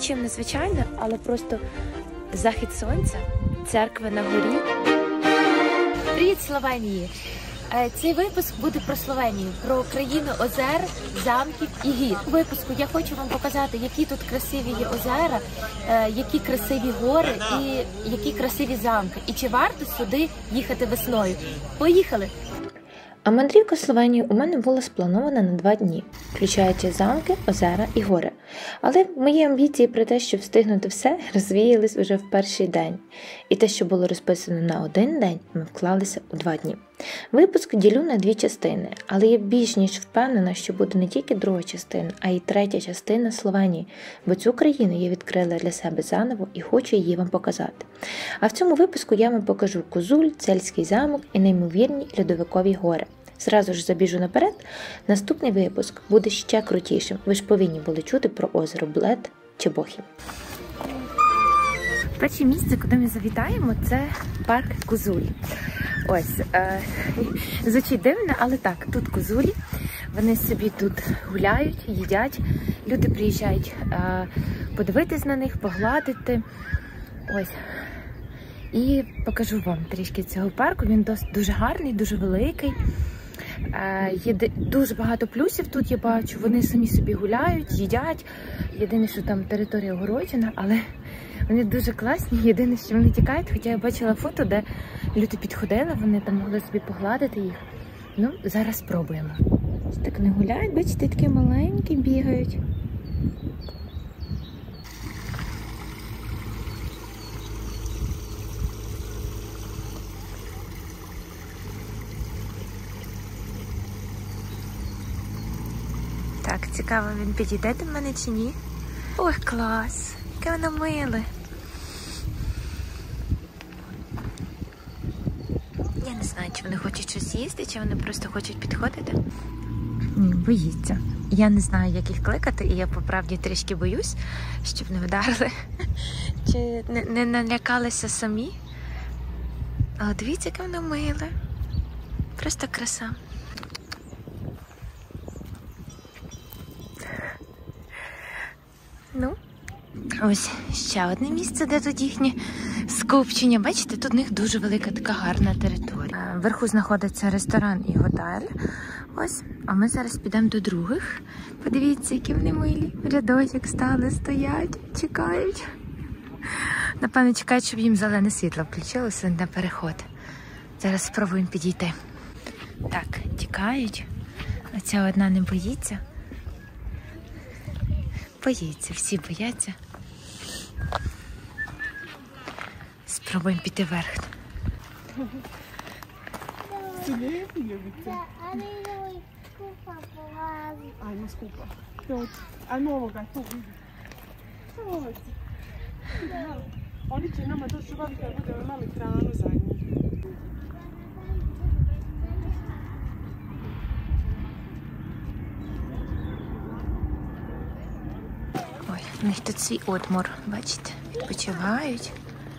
нічим не звичайне, але просто захід сонця, церква на горі. Привіт, Словенії! Цей випуск буде про Словенію, про країну озер, замків і гір. У випуску я хочу вам показати, які тут красиві є озера, які красиві гори і які красиві замки. І чи варто сюди їхати весною. Поїхали! А мандрівка в Словенію у мене була спланована на 2 дні, включаючи замки, озера і гори. Але мої амбіції про те, щоб встигнути все, розвіялись уже в перший день. І те, що було розписано на 1 день, ми вклалися у 2 дні. Випуск ділю на 2 частини, але я більш ніж впевнена, що буде не тільки друга частина, а й третя частина Словенії, бо цю країну я відкрила для себе заново і хочу її вам показати. А в цьому випуску я вам покажу Козуль, Цельський замок і неймовірні льодовикові гори. Зразу ж забіжу наперед, наступний випуск буде ще крутішим. Ви ж повинні були чути про озеро Блед чи Бохім. Перше місце, куди ми завітаємо, це парк Козуль. Ось, звучить дивно, але так, тут козулі, вони собі тут гуляють, їдять, люди приїжджають подивитись на них, погладити. Ось. І покажу вам трішки цього парку, він дуже гарний, дуже великий. Є дуже багато плюсів тут, я бачу, вони самі собі гуляють, їдять. Єдине, що там територія огороджена, але вони дуже класні. Єдине, що вони тікають, хоча я бачила фото, де люди підходили, вони там могли собі погладити їх. Ну, зараз спробуємо. Ось так вони гуляють, бачите, такі маленькі бігають. Так, цікаво, він підійде до мене чи ні? Ой, клас! Яке воно миле! Я не знаю, чи вони хочуть щось їсти, чи вони просто хочуть підходити. Ні, боїться. Я не знаю, як їх кликати, і я, по правді, трішки боюсь, щоб не вдарили. Чи не налякалися самі. Але дивіться, яке воно миле. Просто краса. Ну, ось ще одне місце, де тут їхнє скупчення. Бачите, тут у них дуже велика така гарна територія. Вверху знаходиться ресторан і готель. Ось, а ми зараз підемо до других. Подивіться, які вони милі. Рядочок стали, стоять, чекають. Напевно, чекають, щоб їм зелене світло включилося на переход. Зараз спробуємо підійти. Так, тікають. Оця одна не боїться. Боїться, всі бояться. Спробуємо піти вверх. Ой, у них тут свій отмор, бачите, відпочивають.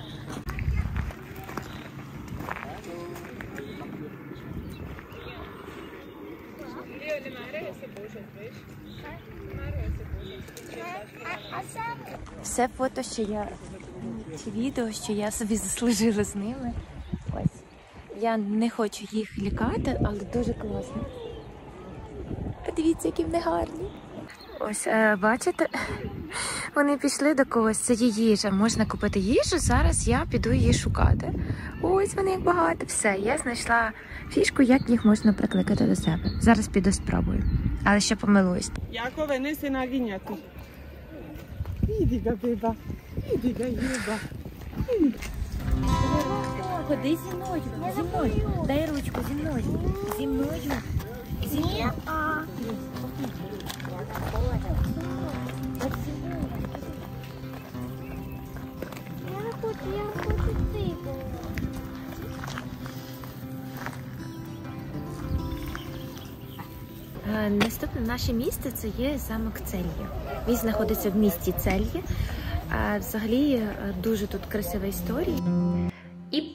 Все фото, що я, чи відео, що я собі заслужила з ними. Ось. Я не хочу їх лякати, але дуже класно. Подивіться, які вони гарні. Ось, бачите, вони пішли до когось, це є їжа, можна купити їжу, зараз я піду її шукати. Ось вони як багато, все, я знайшла фішку, як їх можна прикликати до себе. Зараз піду спробую, але ще помилуюсь. Якове, неси на віняту. Іди, биба, іди, Юба. Ходи зі мною, дай ручку, зі мною. Ні, я хочу типу. Наступне наше місце – це є замок Цельє. Він знаходиться в місті Цельє. Взагалі дуже тут красива історія. І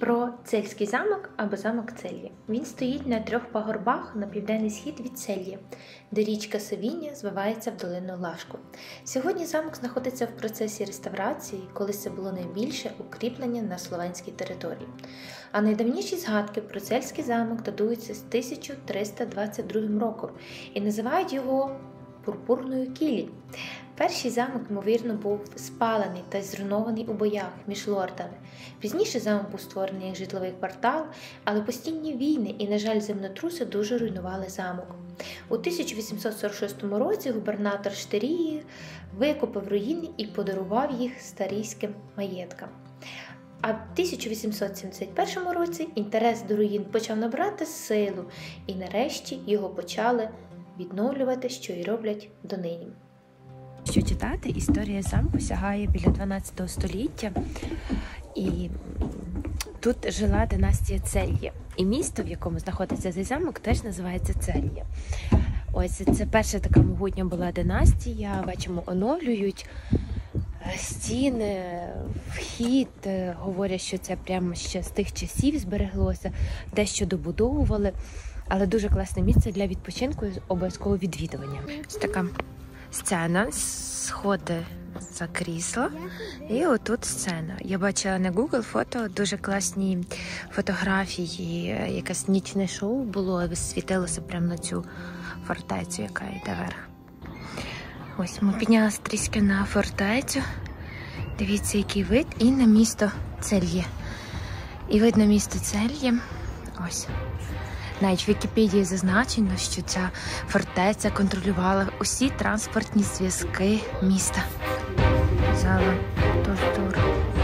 про Цельський замок або замок Цельє. Він стоїть на 3 пагорбах на південний схід від Цельє, де річка Совіння звивається в долину Лашку. Сьогодні замок знаходиться в процесі реставрації, коли це було найбільше укріплення на словенській території. А найдавніші згадки про Цельський замок датуються з 1322 роком і називають його Пурпурною кілі. Перший замок, ймовірно, був спалений та зруйнований у боях між лордами. Пізніше замок був створений як житловий квартал, але постійні війни і, на жаль, землетруси дуже руйнували замок. У 1846 році губернатор Штирії викупив руїни і подарував їх старійським маєткам. А в 1871 році інтерес до руїн почав набрати силу, і нарешті його почали відновлювати, що й роблять донині. Що читати, історія замку сягає біля 12 століття, і тут жила династія Цельє. І місто, в якому знаходиться цей замок, теж називається Цельє. Ось це перша така могутня була династія, бачимо, оновлюють стіни, вхід, говорять, що це прямо ще з тих часів збереглося, дещо добудовували, але дуже класне місце для відпочинку і обов'язкового відвідування. Ось така сцена, сходи за крісло, і отут сцена. Я бачила на Google фото, дуже класні фотографії, якесь нічне шоу було, світилося прямо на цю фортецю, яка йде вверх. Ось ми піднялися трішки на фортецю, дивіться, який вид, і на місто Цельє. І видно місто Цельє, ось. Навіть в Вікіпедії зазначено, що ця фортеця контролювала усі транспортні зв'язки міста. Зала тортур.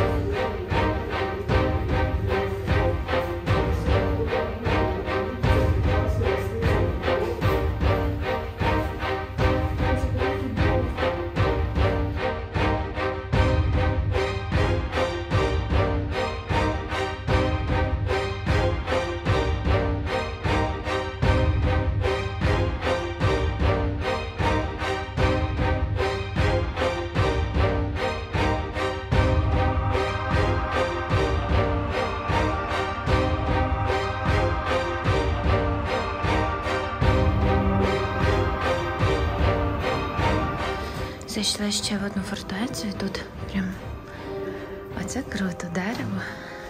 Зайшли ще в одну фортецю, і тут прям оце круто, дерево.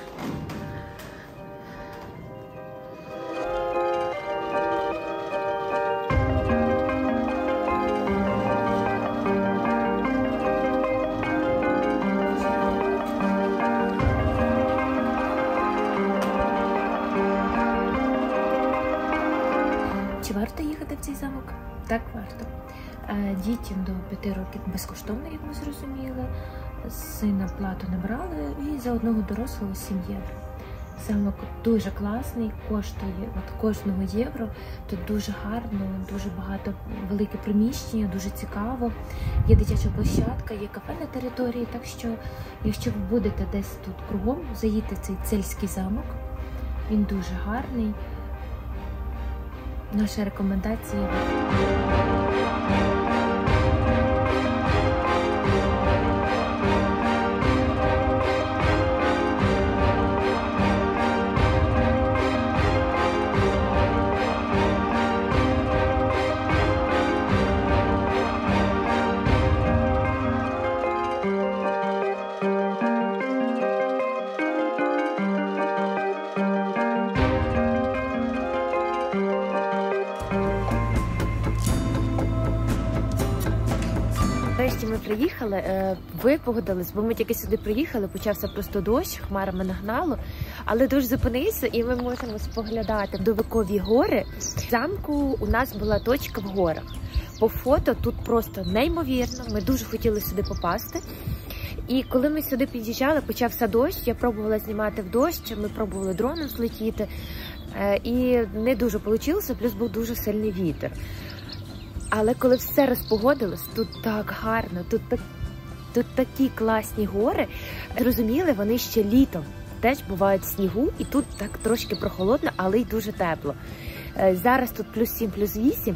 Чи варто їхати в цей замок? Так, варто. Дітям до 5 років безкоштовно, як ми зрозуміли. Сина плату не брали, і за одного дорослого 7 євро. Замок дуже класний, коштує кожного євро. Тут дуже гарно, дуже багато, велике приміщення, дуже цікаво. Є дитяча площадка, є кафе на території, так що, якщо ви будете десь тут кругом, заїдьте в цей Цельський замок. Він дуже гарний. Наша рекомендація. Нарешті ми приїхали, випогодились, бо ми тільки сюди приїхали, почався просто дощ, хмарами нагнало, але дощ зупинився і ми можемо споглядати довикові гори. В замку у нас була точка в горах. По фото тут просто неймовірно, ми дуже хотіли сюди попасти. І коли ми сюди під'їжджали, почався дощ, я пробувала знімати в дощ, ми пробували дроном злетіти, і не дуже вийшло, плюс був дуже сильний вітер. Але коли все розпогодилось, тут так гарно, тут такі класні гори. Зрозуміли, вони ще літом теж бувають в снігу, і тут так трошки прохолодно, але й дуже тепло. Зараз тут плюс 7, плюс 8,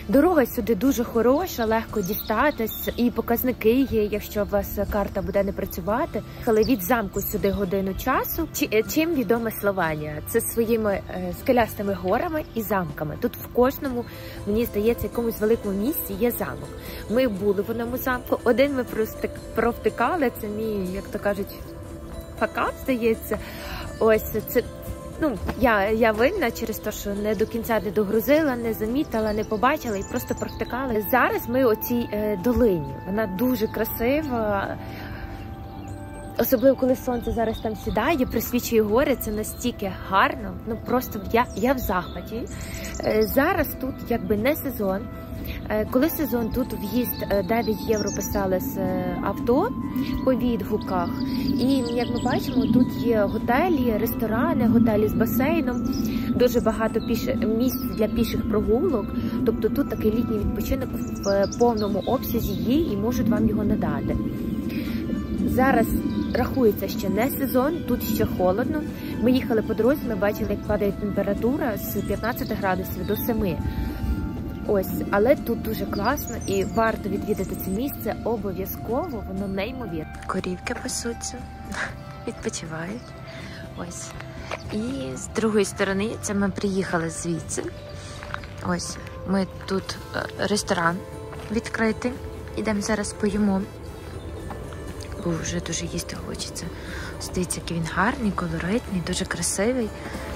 Дорога сюди дуже хороша, легко дістатись, і показники є, якщо у вас карта буде не працювати. Але від замку сюди годину часу. Чим відома Словенія? Це своїми скелястими горами і замками. Тут в кожному, мені здається, якомусь великому місці є замок. Ми були в одному замку, один ми провтикали, це мій, як то кажуть, факап, здається. Ось це. Ну, я винна через те, що не до кінця не догрузила, не замітила, не побачила і просто провтикали. Зараз ми у цій долині. Вона дуже красива. Особливо, коли сонце зараз там сідає, присвічує гори, це настільки гарно. Ну, просто я в захваті. Зараз тут якби не сезон. Коли сезон, тут в'їзд 9 євро писали з авто по відгуках. І, як ми бачимо, тут є готелі, ресторани, готелі з басейном, дуже багато місць для піших прогулок. Тобто тут такий літній відпочинок в повному обсязі є і можуть вам його надати. Зараз рахується ще не сезон, тут ще холодно. Ми їхали по дорозі, ми бачили, як падає температура з 15 градусів до 7. Ось, але тут дуже класно і варто відвідати це місце обов'язково, воно неймовірне. Корівки пасуться, відпочивають. Ось. І з другої сторони, це ми приїхали звідси. Ось, ми тут ресторан відкритий. Ідемо зараз поїмо. Бо вже дуже їсти хочеться. Ось дивіться, який він гарний, колоритний, дуже красивий.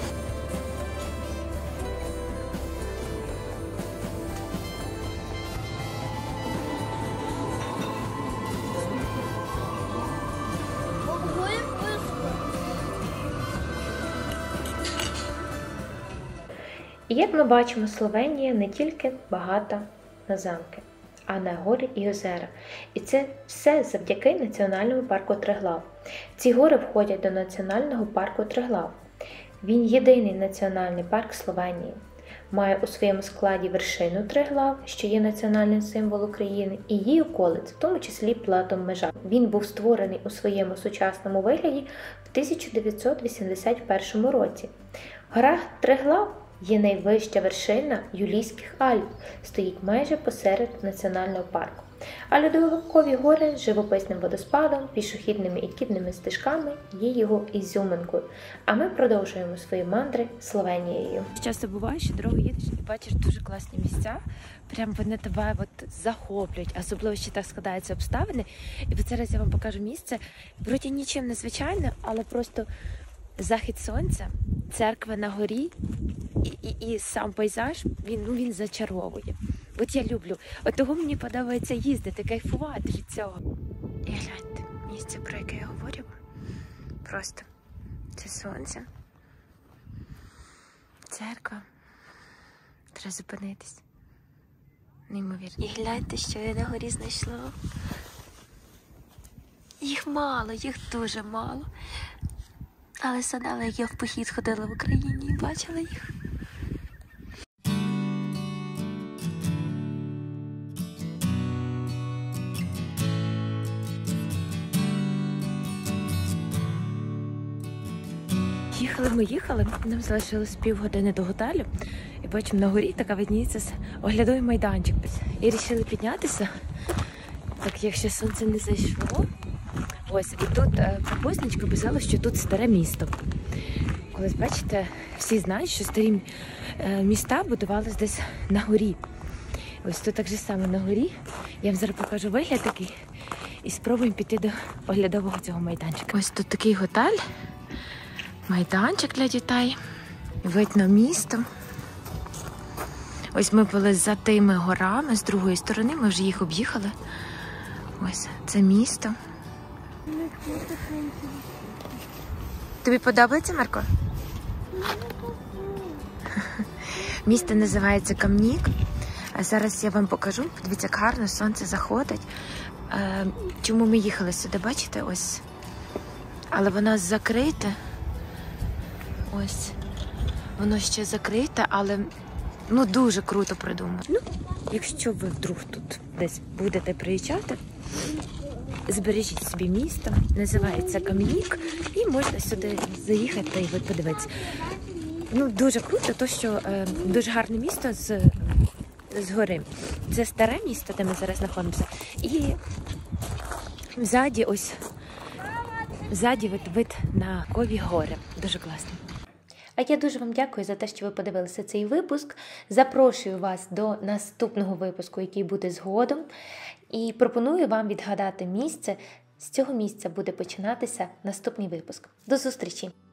І як ми бачимо, Словенія не тільки багата на замки, а на гори і озера. І це все завдяки Національному парку Триглав. Ці гори входять до Національного парку Триглав. Він єдиний національний парк Словенії. Має у своєму складі вершину Триглав, що є національним символом України, і її околиць, в тому числі платом Межа. Він був створений у своєму сучасному вигляді в 1981 році. Гора Триглав є найвища вершина Юлійських Альп, стоїть майже посеред національного парку. А льодовикові гори з живописним водоспадом, пішохідними і кідними стежками є його ізюминкою. А ми продовжуємо свої мандри Словенією. Часто буває, що дорогу їдеш і бачиш дуже класні місця, прям вони тебе захоплюють, особливо ще так складаються обставини. І зараз я вам покажу місце, вроді нічим не звичайне, але просто захід сонця, церква на горі і сам пейзаж, він зачаровує. От я люблю. От того мені подобається їздити, кайфувати від цього. І гляньте, місце, про яке я говорю, просто це сонце, церква, треба зупинитись. Неймовірно. І гляньте, що я на горі знайшла. Їх мало, їх дуже мало. Але згадала, як я в похід ходила в Україні і бачила їх. Їхали, нам залишилось півгодини до готелю. І бачимо, на горі така видніється оглядовий майданчик. І вирішили піднятися, так якщо сонце не зайшло. Ось, і тут пропускничка писала, що тут старе місто. Колись, бачите, всі знають, що старі міста будувалися десь на горі. Ось тут так же саме на горі. Я вам зараз покажу вигляд такий і спробуємо піти до оглядового цього майданчика. Ось тут такий готель, майданчик для дітей, вид на місто. Ось ми були за тими горами, з другої сторони, ми вже їх об'їхали. Ось, це місто. Тобі подобається, Марко? Місто називається Камнік. А зараз я вам покажу. Подивіться, як гарно сонце заходить. Чому ми їхали сюди, бачите? Ось. Але воно закрите. Ось. Воно ще закрите, але дуже круто придумано. Якщо ви вдруг тут десь будете приїжджати, збережіть собі місто, називається Кам'янік, і можна сюди заїхати і подивитися. Дуже круто, то що дуже гарне місто з згори. Це старе місто, де ми зараз знаходимося. І ззаді вид на Кові гори. Дуже класно. А я дуже вам дякую за те, що ви подивилися цей випуск. Запрошую вас до наступного випуску, який буде згодом. І пропоную вам відгадати місце. З цього місця буде починатися наступний випуск. До зустрічі!